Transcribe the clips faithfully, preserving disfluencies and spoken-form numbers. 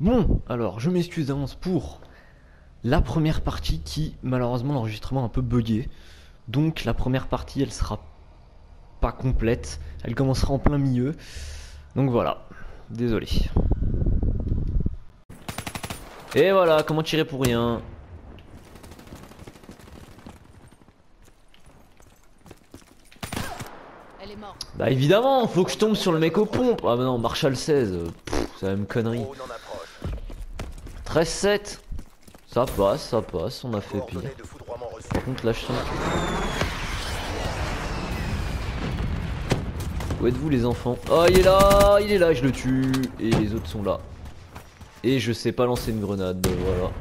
Bon, alors je m'excuse d'avance pour la première partie qui, malheureusement, l'enregistrement a un peu bugué. Donc la première partie, elle sera pas complète. Elle commencera en plein milieu. Donc voilà, désolé. Et voilà, comment tirer pour rien. Elle est morte. Bah évidemment, faut que je tombe sur le mec aux pompes. Ah bah non, Marshall seize, pff, c'est la même connerie. treize sept, ça passe, ça passe, on a fait pire. Par contre là je sens que... Où êtes-vous les enfants? Oh il est là, il est là, je le tue. Et les autres sont là. Et je sais pas lancer une grenade, voilà.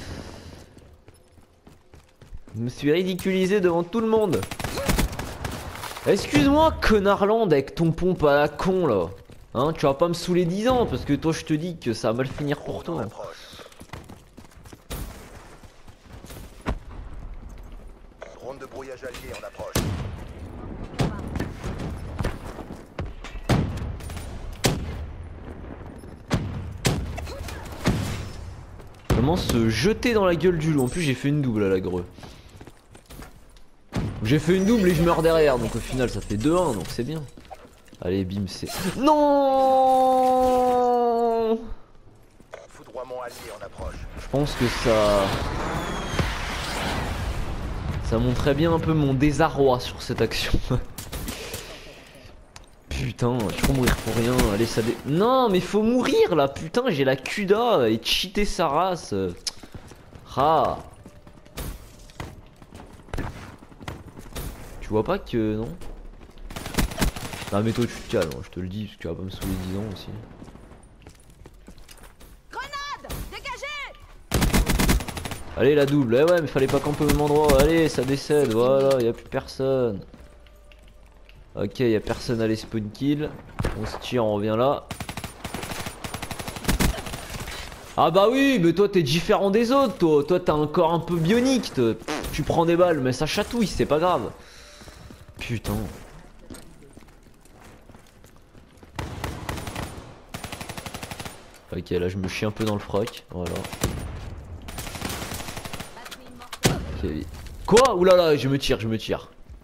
Je me suis ridiculisé devant tout le monde. Excuse-moi connardland avec ton pompe à la con là. Hein, tu vas pas me saouler dix ans parce que toi je te dis que ça va mal finir pour toi. Drone de brouillage allié en approche. Comment se jeter dans la gueule du loup. En plus j'ai fait une double à la greu. J'ai fait une double et je meurs derrière. Donc au final ça fait deux un, donc c'est bien. Allez bim c'est... Non. Foudroiement allié en approche. Je pense que ça... Ça montrait bien un peu mon désarroi sur cette action. Putain, je peux mourir pour rien. Allez ça dé... Non mais faut mourir là. Putain j'ai la Q D A et cheater sa race. Ah. Tu vois pas que non? Non mais toi tu te calmes, je te le dis parce que tu vas pas me saouler dix ans aussi. Grenade! Dégagez! Allez la double, eh ouais mais fallait pas camper au même endroit, allez ça décède, voilà, y'a plus personne. Ok, y'a personne à les spawn kill. On se tire, on revient là. Ah bah oui, mais toi t'es différent des autres, toi, toi t'as un corps un peu bionique, toi. Pff, tu prends des balles mais ça chatouille, c'est pas grave. Putain. Ok, là je me chie un peu dans le froc, voilà. Okay. Quoi? Oulala, je me tire, je me tire.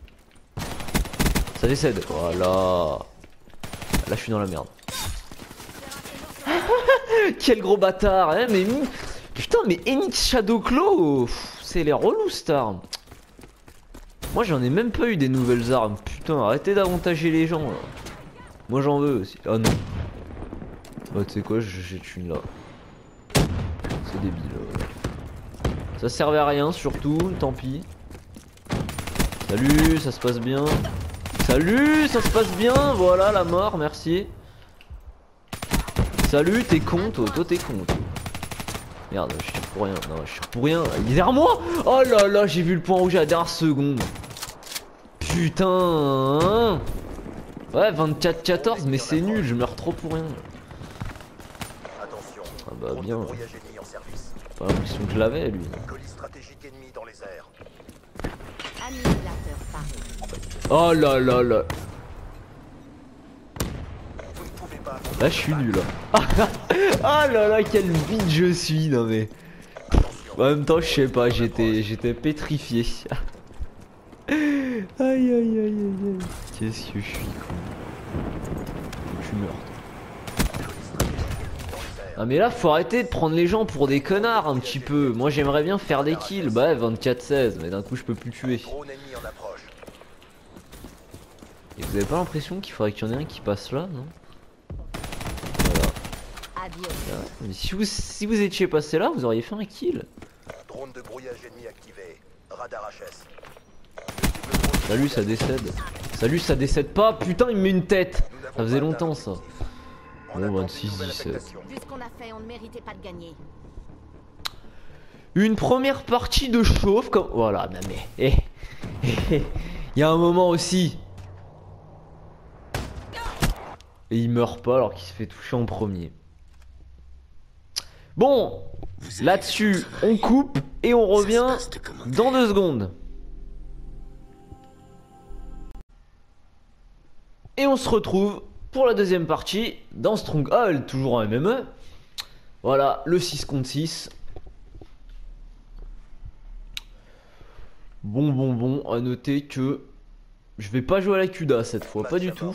Ça décède, voilà. Là je suis dans la merde. Quel gros bâtard, hein, mais... Putain, mais Enix Shadow Claw, c'est les relous cette arme. Moi j'en ai même pas eu des nouvelles armes. Putain, arrêtez d'avantager les gens là. Moi j'en veux aussi. Ah non. Bah tu sais quoi, j'ai une là. C'est débile. Ouais. Ça servait à rien surtout, tant pis. Salut, ça se passe bien. Salut, ça se passe bien. Voilà la mort, merci. Salut, t'es con toi, toi t'es con toi. Merde, je tire pour rien, non je tire pour rien. Il est derrière moi. Oh là là, j'ai vu le point rouge à la dernière seconde. Putain. Ouais, vingt-quatre quatorze, mais c'est nul, je meurs trop pour rien. Attention. Ah bah bien. En service. Pas l'impression que je l'avais lui. Colis stratégique ennemi dans les airs. Annihilateur paré. Oh là là là. Vous ne pouvez pas. Là je suis nul là. Ah là là, quel vide je suis, non mais. En même temps je sais pas, j'étais j'étais pétrifié. Aïe aïe aïe aïe aïe. Qu'est-ce que je suis con. Tu meurs. Ah mais là faut arrêter de prendre les gens pour des connards un petit peu. Moi j'aimerais bien faire des kills. Bah vingt-quatre seize, mais d'un coup je peux plus tuer. Drone ennemi en approche. Et vous avez pas l'impression qu'il faudrait qu'il y en ait un qui passe là, non? Adieu. Voilà. Mais si vous, si vous étiez passé là, vous auriez fait un kill. Drone de brouillage ennemi activé. Radar H S. Salut, ça décède. Salut, ça décède pas. Putain, il me met une tête. Ça faisait longtemps ça. Bon, vingt-six dix-sept. Vu ce qu'on a fait, on ne méritait pas de gagner. Une première partie de chauffe comme... Voilà, non mais... Eh, eh, eh. Il y a un moment aussi. Et il meurt pas alors qu'il se fait toucher en premier. Bon, là-dessus, on coupe et on revient dans deux secondes. Et on se retrouve pour la deuxième partie dans Stronghold, toujours en M M E. Voilà, le six contre six. Bon, bon, bon, à noter que je vais pas jouer à la C U D A cette fois, pas du tout.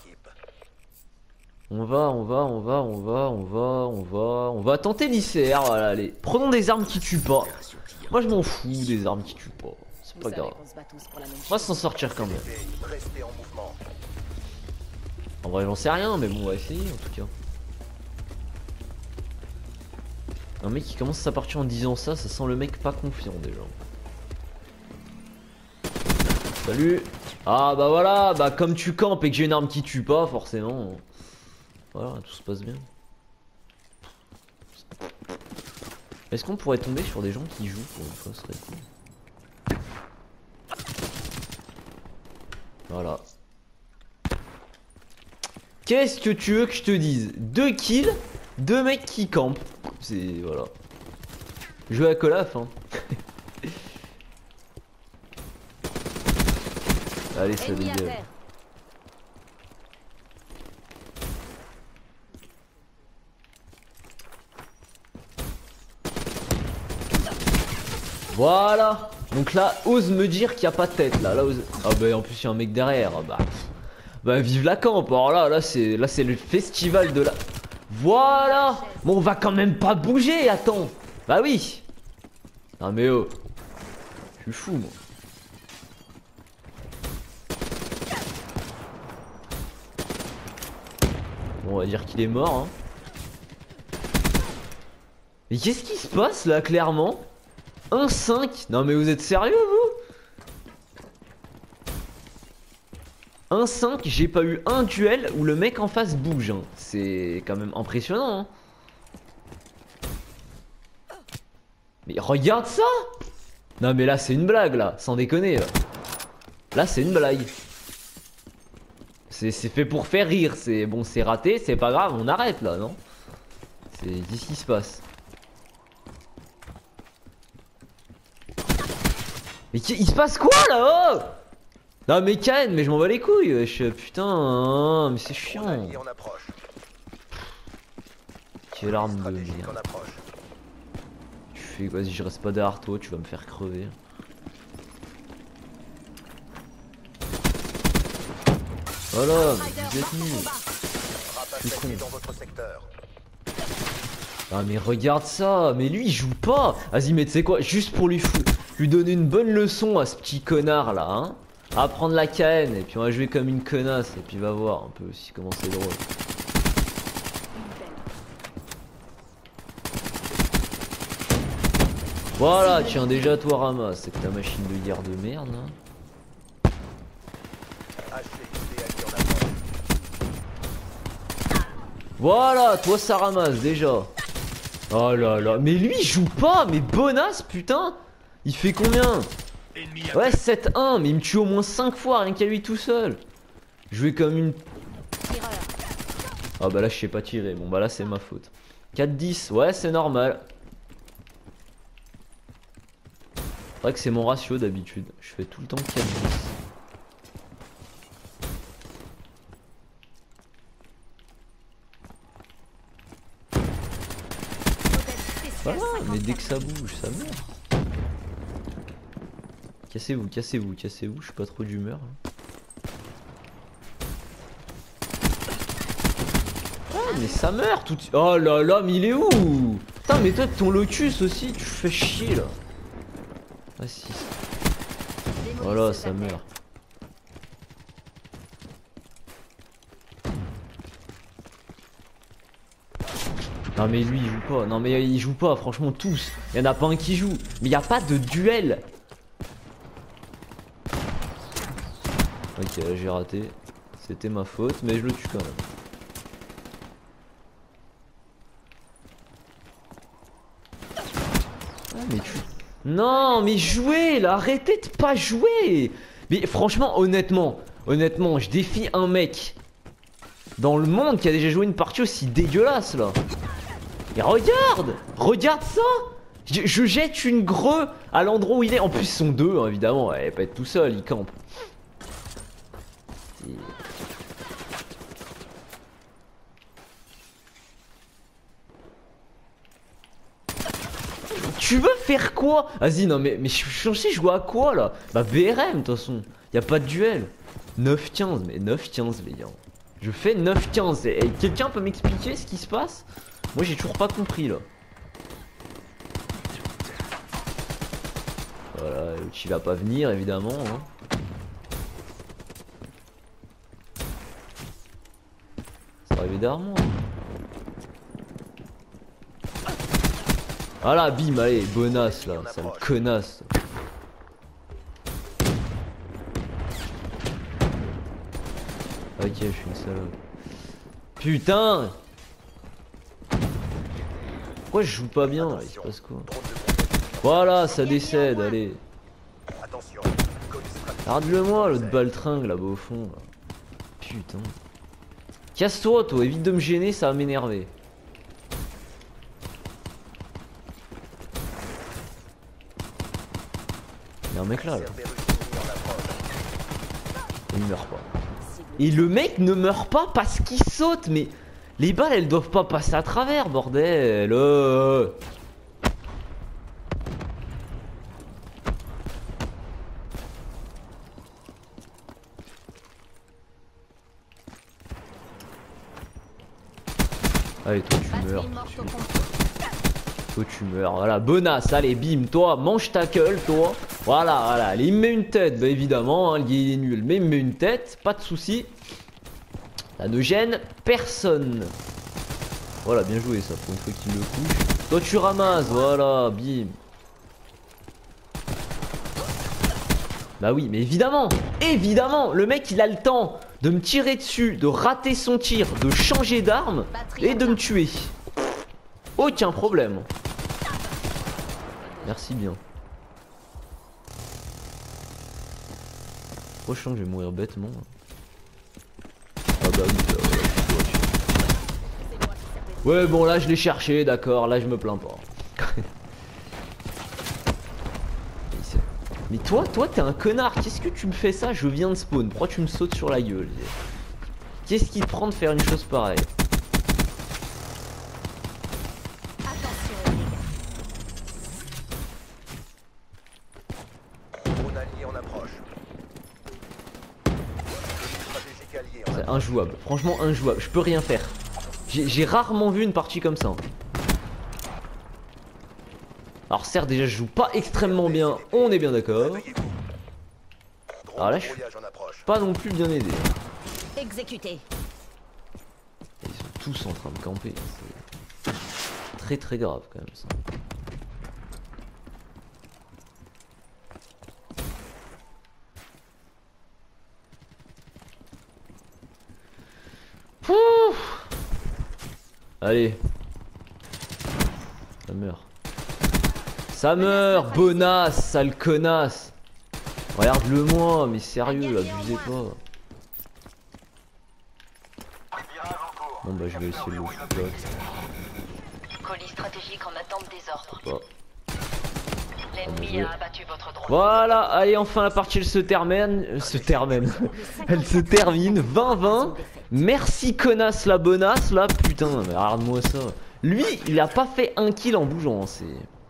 On va, on va, on va, on va, on va, on va, on va tenter l'I C R, voilà, allez. Prenons des armes qui tuent pas. Moi je m'en fous des armes qui tuent pas, c'est pas grave. On va s'en sortir quand même. En vrai j'en sais rien, mais bon on va essayer en tout cas. Un mec qui commence sa partie en disant ça, ça sent le mec pas confiant déjà. Salut. Ah bah voilà, bah comme tu campes et que j'ai une arme qui tue pas, forcément. Voilà, tout se passe bien. Est-ce qu'on pourrait tomber sur des gens qui jouent pour une fois, ce serait cool. Voilà. Qu'est-ce que tu veux que je te dise? Deux kills, deux mecs qui campent. C'est... voilà. Jouer à Call of, hein. Allez, ça dégage. Voilà. Donc là, ose me dire qu'il n'y a pas de tête là. Là ose... Ah bah en plus il y a un mec derrière. Bah, bah vive la camp. Alors là, là c'est là c'est le festival de la... Voilà. Bon on va quand même pas bouger. Attends. Bah oui. Non mais oh. Je suis fou moi. Bon, on va dire qu'il est mort hein. Mais qu'est-ce qui se passe là clairement? un cinq. Non mais vous êtes sérieux vous? un cinq, j'ai pas eu un duel où le mec en face bouge hein. C'est quand même impressionnant hein. Mais regarde ça. Non mais là c'est une blague là, sans déconner là. Là c'est une blague. C'est fait pour faire rire. C'est bon, c'est raté, c'est pas grave, on arrête là, non? C'est qu'est-ce qui se passe? Mais il se passe quoi là? Oh, non mais Ken, mais je m'en bats les couilles. Je, putain, hein, mais c'est chiant. Quelle arme de merde. Tu fais, vas-y, je reste pas derrière toi, tu vas me faire crever. Voilà, vous êtes nuls. Ah mais regarde ça, mais lui il joue pas. Vas-y mais tu sais quoi, juste pour lui foutre, lui donner une bonne leçon à ce petit connard là, hein. Apprendre la K N et puis on va jouer comme une connasse et puis va voir un peu aussi comment c'est drôle. Voilà, tiens déjà toi ramasse, c'est que ta machine de guerre de merde hein. Voilà, toi ça ramasse déjà. Oh là là, mais lui il joue pas, mais bonasse putain. Il fait combien? Ouais sept un, mais il me tue au moins cinq fois rien qu'à lui tout seul. Jouer comme une... Ah bah là je sais pas tirer, bon bah là c'est ma faute. quatre dix, ouais c'est normal. C'est vrai que c'est mon ratio d'habitude, je fais tout le temps quatre dix. Voilà, mais dès que ça bouge, ça meurt. Cassez-vous, cassez-vous, cassez-vous, je suis pas trop d'humeur. Oh, mais ça meurt tout de suite. Oh là là, mais il est où? Putain, mais toi, ton locus aussi, tu fais chier là. Ah si. Voilà, ça meurt. Non mais lui il joue pas, non mais il joue pas, franchement tous. Il y en a pas un qui joue, mais il n'y a pas de duel. Ok j'ai raté, c'était ma faute mais je le tue quand même. Ah mais tu... Non mais jouez là, arrêtez de pas jouer. Mais franchement honnêtement, honnêtement je défie un mec dans le monde qui a déjà joué une partie aussi dégueulasse là. Et regarde, regarde ça. Je, je jette une greu à l'endroit où il est. En plus ils sont deux hein, évidemment, elle va pas être tout seul, il campe. Et... tu veux faire quoi? Vas-y, non mais, mais je suis censé jouer à quoi là? Bah V R M de toute façon, y a pas de duel. neuf quinze, mais neuf quinze les gars. Je fais neuf quinze. Et, et quelqu'un peut m'expliquer ce qui se passe? Moi j'ai toujours pas compris là. Voilà, tu vas pas venir évidemment. Hein. C'est arrivé derrière moi. Voilà, bim, allez, bonasse là, sale connasse. Ok, je suis une salope. Putain! Pourquoi je joue pas bien là? Il se passe quoi? Voilà, ça décède, allez. Attention. Regarde-le moi, l'autre baltringue là-bas au fond. Là. Putain. Casse-toi, toi, évite de me gêner, ça va m'énerver. Y'a un mec là, là. Il meurt pas. Et le mec ne meurt pas parce qu'il saute, mais les balles elles doivent pas passer à travers, bordel. Euh. Allez, toi tu meurs. Toi tu meurs. Voilà, bonasse. Allez, bim, toi, mange ta gueule, toi. Voilà, voilà. Allez, il me met une tête. Bah évidemment, hein, le gars il est nul. Mais il me met une tête. Pas de soucis. Ça ne gêne personne. Voilà, bien joué ça. Pour une fois qu'il me couche. Toi tu ramasses. Voilà, bim. Bah oui, mais évidemment. Évidemment. Le mec il a le temps de me tirer dessus, de rater son tir, de changer d'arme et de me tuer. Aucun problème. Merci bien. Oh, je sens que je vais mourir bêtement. Ah bah oui, là, ouais, ouais, bon là je l'ai cherché, d'accord, là je me plains pas. Mais toi, toi t'es un connard, qu'est-ce que tu me fais ça? Je viens de spawn, pourquoi tu me sautes sur la gueule? Qu'est-ce qui te prend de faire une chose pareille? C'est injouable, franchement injouable, je peux rien faire. J'ai rarement vu une partie comme ça. Alors certes déjà je joue pas extrêmement bien, on est bien d'accord. Alors là je suis pas non plus bien aidé. Exécuté. Ils sont tous en train de camper, c'est très très grave quand même ça. Ouf. Allez. Ça meurt. Ça meurt, bonasse, sale connasse. Regarde-le moi, mais sérieux, abusez pas. Bon bah je vais essayer le bloc. Colis stratégique en attente des ordres. Pas. L'ennemi a abattu votre drone. Voilà, allez enfin la partie elle se termine. Euh, se termine. Elle se termine. vingt vingt. Merci connasse la bonasse là. Putain, mais regarde-moi ça. Lui, il a pas fait un kill en bougeant. C'est.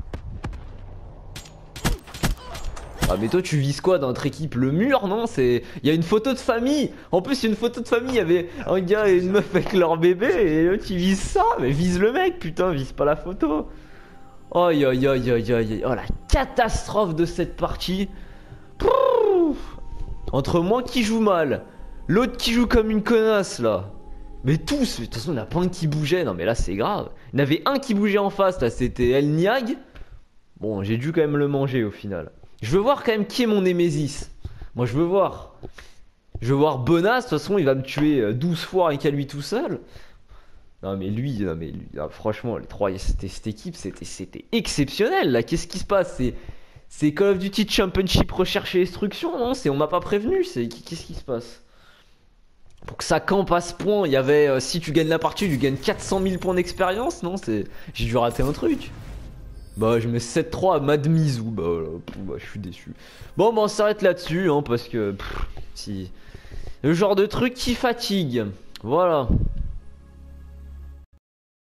Ah mais toi tu vises quoi dans notre équipe? Le mur non? C'est. Il y a une photo de famille. En plus une photo de famille, il y avait un gars et une meuf avec leur bébé. Et l'autre il vise ça. Mais vise le mec, putain, vise pas la photo. Aïe aïe aïe aïe aïe. Oh la catastrophe de cette partie. Pouf. Entre moi qui joue mal, l'autre qui joue comme une connasse là. Mais tous, de toute façon il n'y en a pas un qui bougeait. Non mais là c'est grave. Il y en avait un qui bougeait en face là, c'était El Niag. Bon j'ai dû quand même le manger au final. Je veux voir quand même qui est mon Némésis. Moi je veux voir. Je veux voir Bonas, de toute façon il va me tuer douze fois rien qu'à lui tout seul. Non mais lui, non mais lui, non, franchement les trois, c'était cette équipe, c'était c'était exceptionnel là. Qu'est-ce qui se passe? C'est c'est Call of Duty Championship recherche et destruction, non? C'est on m'a pas prévenu, c'est qu'est-ce qui se passe? Pour que ça campe à ce point, il y avait euh, si tu gagnes la partie, tu gagnes quatre cent mille points d'expérience, non? C'est j'ai dû rater un truc. Bah je mets sept trois à Madmizou, bah, voilà, pff, bah je suis déçu. Bon bah on s'arrête là-dessus hein, parce que pff, si le genre de truc qui fatigue. Voilà.